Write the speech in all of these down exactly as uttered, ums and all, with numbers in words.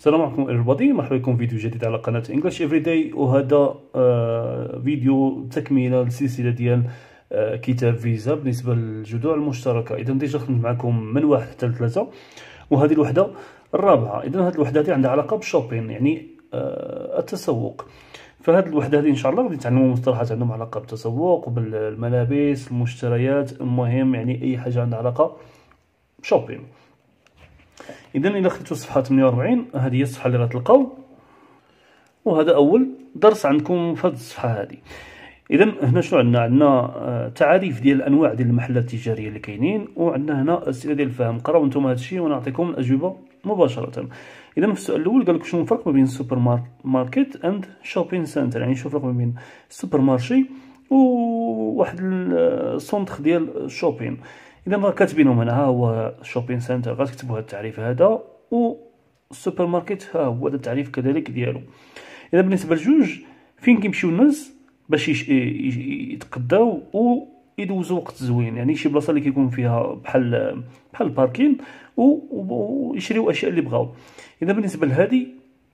السلام عليكم everybody، مرحبا بكم في فيديو جديد على قناة English Everyday. وهذا آه فيديو تكملة للسلسلة ديال آه كتاب فيزا بالنسبة للجذور المشتركة. إذا ديجا خدمت معكم من واحد حتى لثلاثة، وهذه الوحدة الرابعة. إذا هذه الوحدة هذه عندها علاقة بالشوبين، يعني آه التسوق. فهذه الوحدة هذه إن شاء الله غادي نتعلموا مصطلحات عندهم علاقة بالتسوق وبالملابس المشتريات، المهم يعني أي حاجة عندها علاقة بشوبين. اذا الى خديتو الصفحه ثمانية وأربعين، هذه هي الصفحه اللي غتلقاو، وهذا اول درس عندكم في هذه الصفحه هذه. اذا هنا شنو عندنا؟ عندنا تعاريف ديال الانواع ديال المحلات التجاريه اللي كاينين، وعندنا هنا اسئله ديال الفهم. قراو نتوما هذا الشيء ونعطيكم الاجوبه مباشره. اذا في السؤال الاول قال لك شنو الفرق ما بين السوبر ماركت اند شوبين سنتر، يعني شنو الفرق ما بين السوبر مارشي وواحد السونتر ديال الشوبين. اذا راه كاتبينهم هنا، ها هو شوبين سنتر غتكتبوا هذا التعريف هذا، والسوبر ماركت ها هو هذا التعريف كذلك ديالو. اذا بالنسبه لجوج فين كيمشيو الناس باش يتقداو ويدوزوا وقت زوين، يعني شي بلاصه اللي كيكون فيها بحال بحال الباركين ويشريو اشياء اللي بغاو. اذا بالنسبه لهذه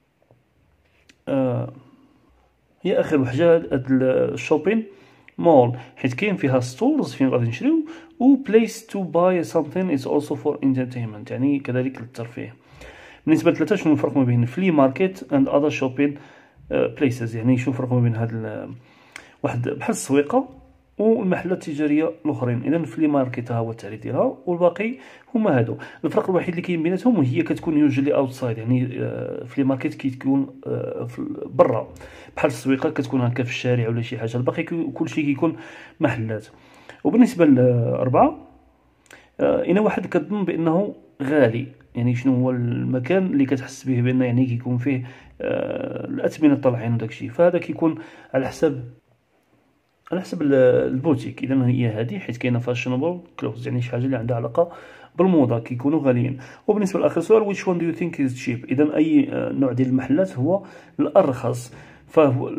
آه هي اخر وحده، هاد الشوبين مول، حيت كاين فيها ستورز فين غادي نشريو، و place to buy something is also for entertainment، يعني كذلك للترفيه. بالنسبه لثلاثه شنو الفرق ما بين flea market and other shopping places، يعني شنو الفرق ما بين هاد واحد بحال السويقه والمحلات التجاريه الاخرين. اذا الفلي ماركت ها هو التعريف ديالها، والباقي هما هادو. الفرق الوحيد اللي كاين بيناتهم وهي كتكون يوجلي اوتسايد، يعني فلي ماركت كيكون برا بحال السويقه كتكون هكا في الشارع ولا شي حاجه، الباقي كلشي كيكون محلات. وبالنسبه لأربعة، انا واحد كظن بانه غالي، يعني شنو هو المكان اللي كتحس به بان يعني كيكون فيه الاثمنه طالعين وداكشي، فهذا كيكون على حساب على حسب البوتيك. اذا هي هذه حيت كاينه فاشنبل كلوز، يعني شي حاجه اللي عندها علاقه بالموضه كيكونوا غاليين. وبالنسبه لاخر سؤال، which one do you think is cheap، اذا اي نوع ديال المحلات هو الارخص. فهو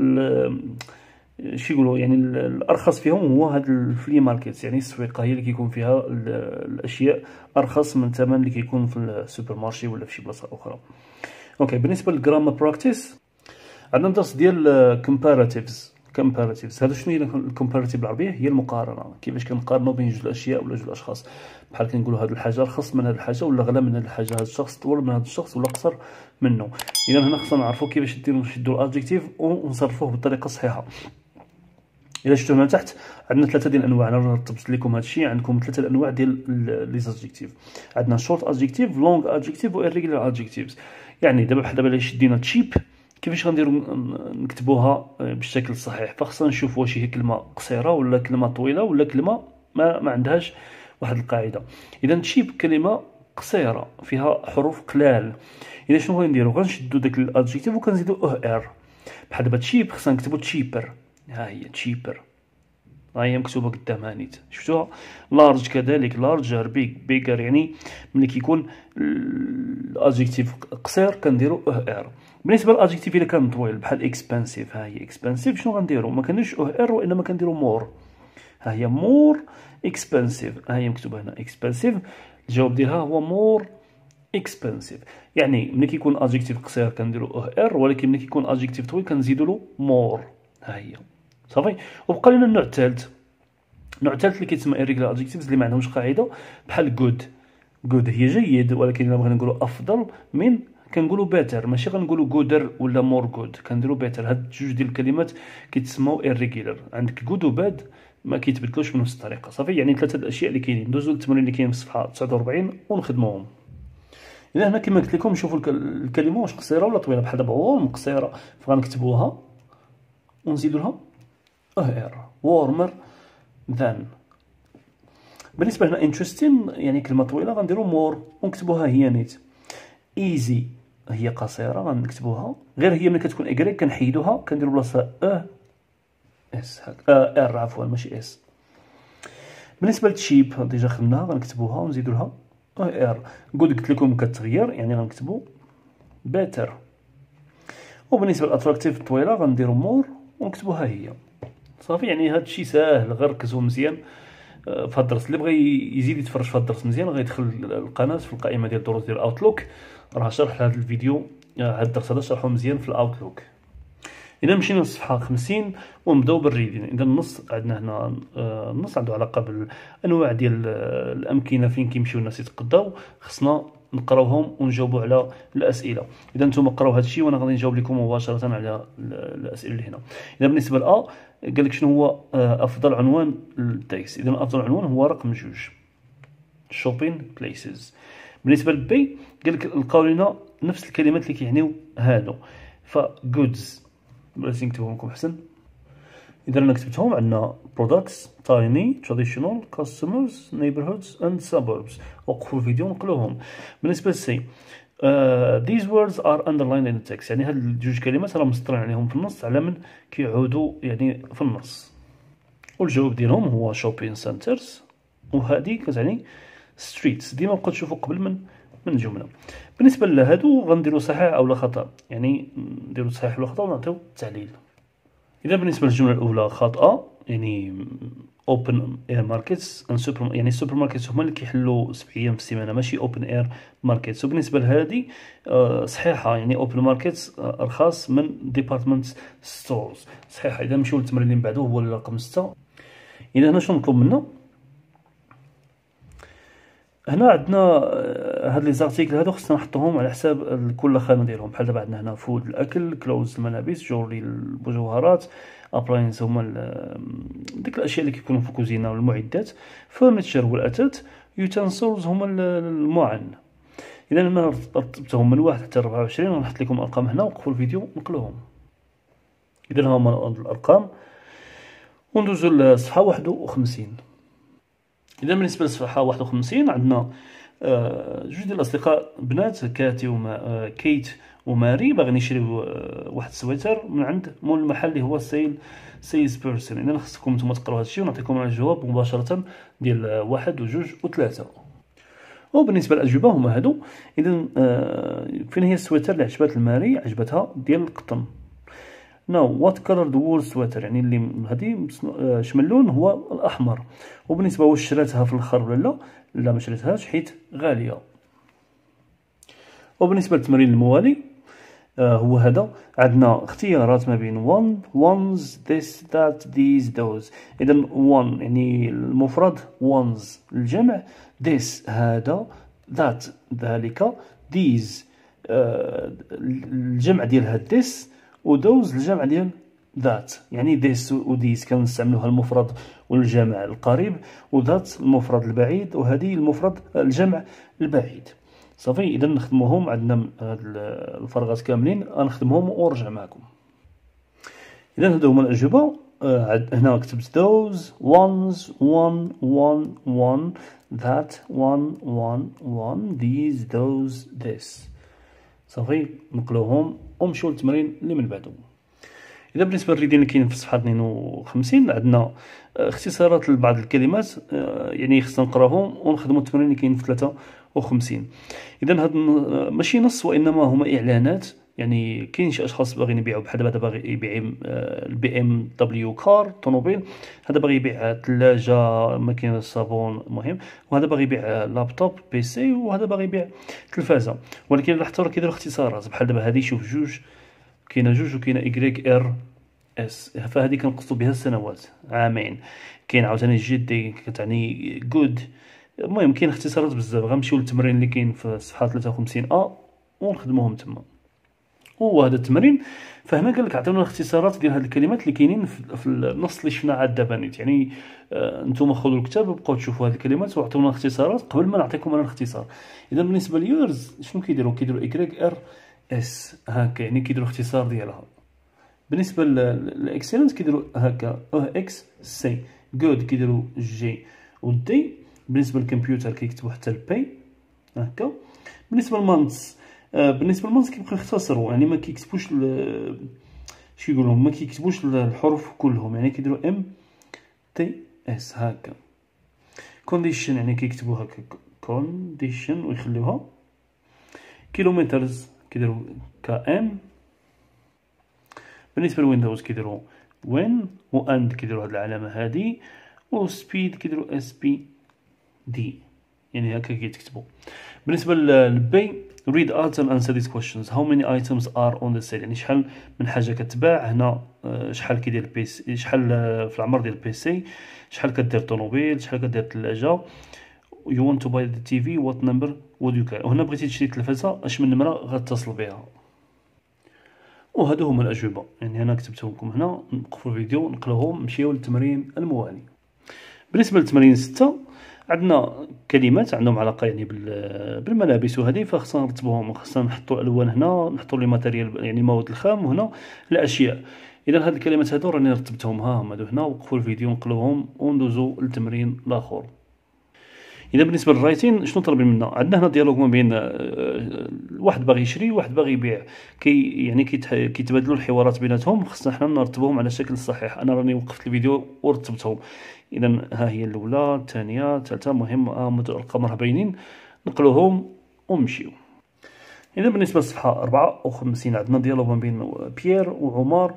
شي يقولوا يعني الارخص فيهم هو هاد الفلي ماركت، يعني السويقه هي اللي كيكون فيها الاشياء ارخص من الثمن اللي كيكون في السوبر مارشي ولا في شي بلاصه اخرى. اوكي، بالنسبه للجرامر براكتيس عندنا درس ديال كومباراتيفز. كومباراتيفز هذا شنو هي الكومباراتيف بالعربيه؟ هي المقارنه، كيفاش كنقارنوا بين جوج الاشياء ولا جوج الاشخاص. بحال كنقولوا هذه الحاجه رخص من هذه الحاجه ولا غلا من هذه الحاجه، هذا الشخص طول من هذا الشخص ولا قصر منه. اذا هنا خصنا نعرفوا كيفاش نديروا نشدوا الادجكتيف ونصرفوه بالطريقه الصحيحه. الا شفتوا هنا تحت عندنا ثلاثه ديال الانواع، انا رتبت لكم هذا الشيء. عندكم ثلاثه الانواع ديال لي زادجكتيف، عندنا شورت ادجكتيف، لونغ ادجكتيف، و irregular ادجكتيفز. يعني دابا بحال دابا الا شدينا تشيب كيفاش غنديروا نكتبوها بالشكل الصحيح؟ فخصنا نشوف واش هي كلمه قصيره ولا كلمه طويله ولا كلمه ما ما عندهاش واحد القاعده. اذا تشيب كلمه قصيره فيها حروف قلال. اذا شنو غنديروا؟ غنشدوا داك الادجكتيف وكنزيدوا او ار. بحال دابا تشيب خصنا نكتبوا تشيبر، ها هي تشيبر، ها هي مكتوبه قدامها نيت، شفتوها؟ لارج كذلك، لارجر، بيج، بيجر، يعني ملي كيكون الادجكتيف قصير كنديروا او ار. بالنسبه للادجكتيف الا كان طويل بحال اكسبانسيف، ها هي اكسبانسيف، شنو غنديروا؟ ما كنديروش او ار وانما كنديروا مور، ها هي مور اكسبانسيف، ها هي مكتوبه هنا اكسبانسيف. الجواب ديالها هو مور اكسبانسيف. يعني ملي كيكون ادجكتيف قصير كنديروا او ار، ولكن ملي كيكون ادجكتيف طويل كنزيدوا له مور. ها هي صافي. وبقى لنا النوع الثالث. النوع الثالث اللي كيتسمى irregular adjectives، اللي ما عندهمش قاعده، بحال good. good هي جيد، ولكن الا بغينا نقولوا افضل من كنقولوا better، ماشي غنقولوا gooder ولا more good، كنديروا better. هاد جوج ديال الكلمات كيتسموا irregular. عندك good و bad ما كيتبدلوش بنفس الطريقه. صافي، يعني ثلاثه الاشياء اللي كاينين. ندوزو للتمرين اللي كاين في الصفحه تسعة وأربعين ونخدموهم. اذا هنا كما قلت لكم شوفوا الكلمه واش قصيره ولا طويله. بحال دابا warm قصيره، فغنكتبوها ونزيدوا لها او ار، warmer than. بالنسبه هنا interesting يعني كلمه طويله غنديروا مور ونكتبوها هي نيت. easy هي قصيره غنكتبوها، غير هي ملي كتكون اكريك كنحيدوها كنديروا بلاصه ا اس هكا، ار عفوا ماشي اس. بالنسبه لتشيب ديجا خدمناها، غنكتبوها ونزيدوا لها ار. قلت قلت لكم كتغير، يعني غنكتبوا better. وبالنسبه للاتراكتيف طويله غنديروا مور ونكتبوها هي. صافي، يعني هذا الشيء ساهل، غير ركزوا مزيان في هذا الدرس. اللي بغى يزيد يتفرج في هذا الدرس مزيان غيدخل القناه في القائمه ديال الدروس ديال اوتلوك، راه شرح لهذا الفيديو هاد الدرس هذا شرحه مزيان في الاوتلوك. اذا مشينا للصفحه خمسين ونبداو بالريدين. اذا النص عندنا هنا النص عنده علاقه بالانواع ديال الامكنه فين كيمشيو الناس يتقداو، خصنا نقراوهم ونجاوبوا على الاسئله. اذا نتوما قراو هذا الشيء وانا غادي نجاوب لكم مباشره على الاسئله اللي هنا. اذا بالنسبه لأ قال لك شنو هو افضل عنوان للتكست. اذا افضل عنوان هو رقم جوج، shopping places. بالنسبه لبي قال لك لقاو لنا نفس الكلمات اللي كيعنيو هادو، ف goods بلاتي نكتبهم لكم احسن. اذا انا كتبتهم عندنا products tiny traditional customers neighborhoods and suburbs. وقفوا الفيديو ونقلوهم. بالنسبه لسي Uh, these words are underlined in the text، يعني هاد الجوج كلمات راه مسطرين عليهم في النص على من كيعودوا يعني في النص. والجواب ديالهم هو shopping centers، وهذه كتعني streets. ديما بقاو تشوفوا قبل من من الجمله. بالنسبه لهادو غنديروا صحيح او لا خطا، يعني نديروا صحيح ولا خطا ونعطيو التعليل. اذا بالنسبه للجمله الاولى خاطئه، يعني open air markets and super، يعني السوبر ماركت هما اللي كيحلوا سبع ايام في السيمانه ماشي open air markets. وبالنسبه لهذه صحيحه، يعني open markets ارخص من department stores، صحيحه. اذا نمشيو للتمرين اللي من بعده هو رقم ستة. اذا هنا شنو نطلب منا؟ هنا عندنا هاد لي زارتيكل هادو خصنا نحطوهم على حساب كل خانه ديالهم. بحال دابا عندنا هنا فود الاكل، كلوز الملابس، جوري المجوهرات، ابلاينس هما ديك الاشياء اللي كيكونوا في الكوزينه والمعدات، فرنيتشر هو الاثاث، يوتنسلز هما المعن. اذا انا رتبتهم من واحد حتى أربعة وعشرين ونحط لكم ارقام هنا، وقفوا الفيديو ونقلوهم. اذا هما الارقام وندوزو للصفحه واحد وخمسين. اذا بالنسبه للصفحه واحد وخمسين عندنا جوج ديال الاصدقاء بنات، كاتي وما كيت وماري، باغيين يشريو واحد السويتر من عند مول المحل اللي هو سيل سيلز بيرسون. اذا خصكم نتوما تقراو هادشي ونعطيكم الجواب مباشره ديال واحد وجوج وثلاثه. وبالنسبه للاجوبه هما هادو. اذا فين هي السويتر اللي عجبات الماري؟ عجبتها ديال القطن. ناو وات كولر ذا وول سويتر، يعني اللي هذه شمن لون هو الاحمر. وبالنسبه واش شراتها في الاخر ولا لا؟ لا ما شريتهاش حيت غاليه. وبالنسبه للتمرين الموالي آه هو هذا، عندنا اختيارات ما بين one ones this that these those. اذا one يعني المفرد، ones الجمع، this هذا، that ذلك، these آه الجمع ديال هاد this، ودوز الجمع ديال ذات. يعني ديس وديس كنستعملوها المفرد والجمع القريب، وذات المفرد البعيد، وهذه المفرد الجمع البعيد. صافي. اذا نخدموهم، عندنا هاد الفراغات كاملين غنخدمهم ونرجع معكم. اذا هادو هما الاجوبه. هنا كتبت those ones one one one that one one one these those this. صافي نقلوهم ونمشيو للتمرين اللي من بعده. اذا بالنسبه للريدين اللي كاين في الصفحه اثنين وخمسين عندنا اختصارات لبعض الكلمات، يعني خصنا نقراهم ونخدموا التمرين اللي كاين في ثلاثة وخمسين. اذا هاد ماشي نص وانما هما اعلانات، يعني كاين شي اشخاص باغيين يبيعوا، بحال دابا هذا باغي يبيع البي ام دبليو كار طوموبيل، هذا باغي يبيع ثلاجه، ماكينه الصابون، المهم، وهذا باغي يبيع لابتوب بي سي، وهذا باغي يبيع تلفازه. ولكن لاحظتوا راه كيديروا اختصارات، بحال دابا هذه شوف جوج، كاينه جوج وكاينه ايكغيك ار اس، فهذه كنقصدوا بها السنوات، عامين. كاين عاوتاني جي دي كتعني جود. المهم كاين اختصارات بزاف. غنمشيو للتمرين اللي كاين في الصفحه ثلاثة وخمسين ا ونخدموهم تما. هو هذا التمرين. فهنا قال لك عطيونا الاختصارات ديال هاد الكلمات اللي كاينين في النص اللي شفنا عاد دابا نيت، يعني آه نتوما خذوا الكتاب وبقاو تشوفوا هاد الكلمات وعطيونا اختصارات قبل ما نعطيكم انا الاختصار. اذا بالنسبه ليورز شنو كيديروا؟ كيديروا ايكغيك ار اس هكا، يعني كيديروا اختصار ديالها. بالنسبه للاكسلنس كيديروا هكا او اكس سي. جود كيديروا جي ودي. بالنسبه للكمبيوتر كيكتبوا حتى البي هكا. بالنسبه للمانس آه بالنسبه للمانس كيبقاو يختصروا، يعني ما كيكتبوش شي يقولوا ما كيكتبوش الحروف كلهم، يعني كيديروا ام تي اس هكا. كونديشن يعني كيكتبوا هكا كونديشن ويخليوها. كيلومترز كيديروا كا ام. بالنسبه للويندوز كيديروا وين، واند كيديروا هاد العلامه هادي، وسبيد كيديروا اس بي دي، يعني هكا كيتكتبوا. بالنسبه للبي read out and answer these questions. how many items are on the sale؟ يعني شحال من حاجه كتباع هنا، شحال كيدير البيسي، شحال في العمر ديال البيسي، شحال كدير طوموبيل، شحال كدير الثلاجه. you want to buy the تي في what number would you carry؟ وهنا بغيتي تشري تلفازه اش من نمره غتصل بها. وهادو هما الاجوبه، يعني انا كتبتهم لكم هنا. نوقفوا الفيديو نقلوهم نمشيو للتمرين الموالي. بالنسبه للتمرين ستة عندنا كلمات عندهم علاقه يعني بالملابس وهذه، فخصنا نرتبوهم، خصنا نحطوا الالوان هنا، نحطوا لي ماتيريال يعني المواد الخام، وهنا الاشياء. اذا هاد الكلمات هادو راني رتبتهم، ها هما هنا. وقفوا الفيديو نقلوهم وندوزو للتمرين الاخر. اذا بالنسبه للرايتين شنو طلب منا؟ عندنا هنا ديالوج ما بين واحد باغي يشري وواحد باغي يبيع، كي يعني كيتبادلوا الحوارات بيناتهم، خصنا حنا نرتبوهم على الشكل الصحيح. انا راني وقفت الفيديو ورتبتهم. اذا ها هي الاولى، الثانيه، الثالثه، مهم الارقام راه باينين، نقلوهم ونمشيو. اذا بالنسبه للصفحه أربعة وخمسين عندنا ديالوج ما بين بيير وعمر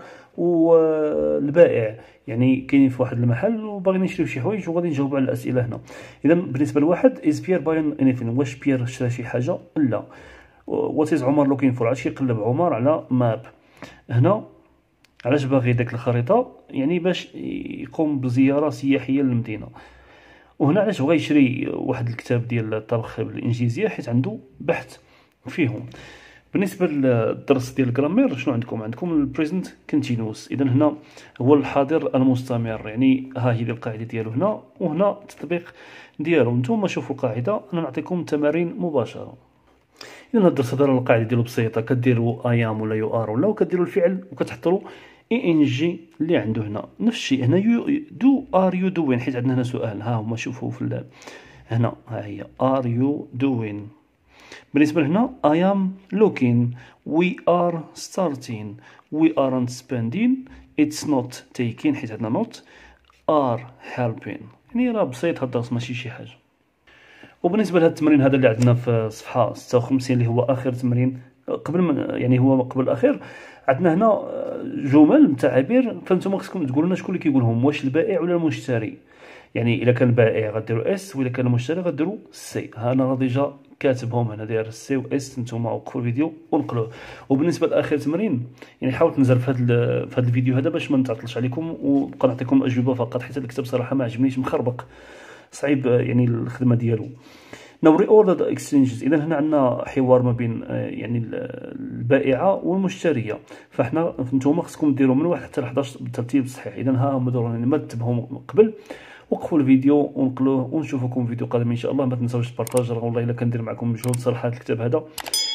والبائع، يعني كاينين في واحد المحل وباغيين يشريو شي حوايج وغادي نجاوبوا على الاسئله هنا. اذا بالنسبه لواحد از بيير باين انيثين، واش بيير شرا شي حاجه؟ لا. وات از عمر لوكين فور؟ علاش يقلب عمر على ماب؟ هنا علاش باغي داك الخريطه؟ يعني باش يقوم بزياره سياحيه للمدينه. وهنا علاش بغى يشري واحد الكتاب ديال الطبخ بالانجليزيه؟ حيت عنده بحث فيهم. بالنسبه للدرس ديال الجرامير شنو عندكم؟ عندكم البريزنت كونتينوس. اذا هنا هو الحاضر المستمر، يعني ها هي القاعده ديالو هنا، وهنا التطبيق ديالو. نتوما شوفوا القاعده، انا نعطيكم تمارين مباشره. اذا الدرس هذا القاعده ديالو بسيطه، كديروا ايام ولا يو ار ولا، وكديروا الفعل وكتحطوا اي ان جي اللي عنده هنا. نفس الشيء هنا يو دو ار يو دوين، حيت عندنا هنا سؤال. ها هما شوفوا في هنا، ها هي ار يو دوين. بالنسبة لهنا I am looking, we are starting, we aren't spending, it's not taking حيت عندنا not, are helping. يعني راه بسيط هاد الدرس، ماشي شي حاجة. وبالنسبة لهاد التمرين هذا اللي عندنا في صفحة ستة وخمسين اللي هو آخر تمرين قبل من يعني هو قبل الأخير، عندنا هنا جمل تعابير، فانتم خصكم تقولوا لنا شكون اللي كيقولهم، واش البائع ولا المشتري. يعني إلا كان البائع غديروا اس، وإلا كان المشتري غديروا سي. ها أنا راه ديجا كاتبهم هنا، داير سي و اس. نتوما وقفوا الفيديو ونقلوه. وبالنسبه لاخر تمرين يعني حاولت نزل في هذا في هذا الفيديو هذا باش ما نتعطلش عليكم، ونبقى نعطيكم اجوبه فقط، حيت الكتاب صراحه ما عجبنيش، مخربق، صعيب يعني الخدمه ديالو. Now reorder the exchanges. اذا هنا عندنا حوار ما بين يعني البائعه والمشتريه، فاحنا نتوما خصكم ديروا من واحد حتى ل حداش بالترتيب الصحيح. اذا ها هما دور يعني مرتبهم قبل. وقفوا الفيديو ونقلوه، ونشوفكم في فيديو قادم ان شاء الله. ما تنساوش تبارطاج، راه والله الا كندير معكم مجهود صراحه. الكتاب هذا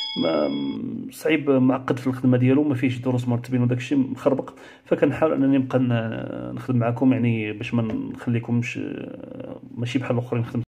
صعيب معقد في الخدمه ديالو، ما فيهش دروس مرتبين وداك الشيء مخربق، فكنحاول انني نبقى نخدم معكم يعني باش ما نخليكمش ماشي بحال الاخرين.